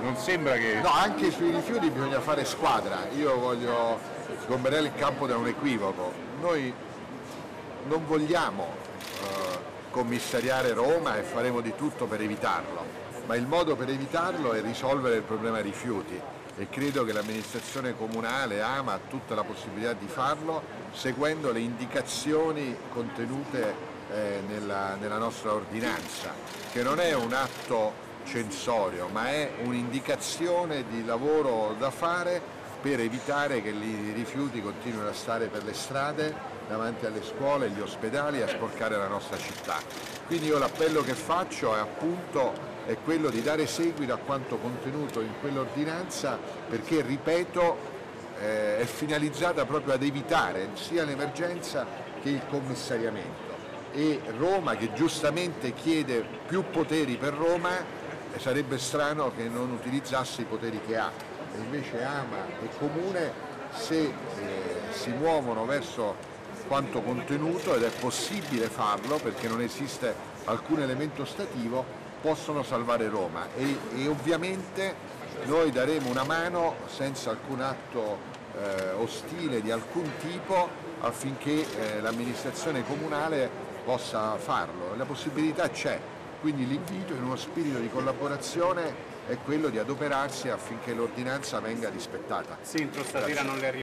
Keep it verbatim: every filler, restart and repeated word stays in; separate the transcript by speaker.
Speaker 1: non sembra che...
Speaker 2: No, anche sui rifiuti bisogna fare squadra. Io voglio sgomberare il campo da un equivoco. Noi non vogliamo eh, commissariare Roma e faremo di tutto per evitarlo, ma il modo per evitarlo è risolvere il problema rifiuti e credo che l'amministrazione comunale, AMA, ha tutta la possibilità di farlo seguendo le indicazioni contenute eh, nella, nella nostra ordinanza, che non è un atto censorio, ma è un'indicazione di lavoro da fare per evitare che i rifiuti continuino a stare per le strade, davanti alle scuole e agli ospedali, a sporcare la nostra città. Quindi io l'appello che faccio è appunto è quello di dare seguito a quanto contenuto in quell'ordinanza, perché, ripeto, eh, è finalizzata proprio ad evitare sia l'emergenza che il commissariamento. E Roma, che giustamente chiede più poteri per Roma, eh, sarebbe strano che non utilizzasse i poteri che ha. E invece AMA e Comune, se eh, si muovono verso quanto contenuto, ed è possibile farlo perché non esiste alcun elemento ostativo, possono salvare Roma e, e ovviamente noi daremo una mano senza alcun atto eh, ostile di alcun tipo affinché eh, l'amministrazione comunale possa farlo. La possibilità c'è, quindi l'invito in uno spirito di collaborazione è quello di adoperarsi affinché l'ordinanza venga rispettata.
Speaker 1: Sì, entro stasera non le arriva.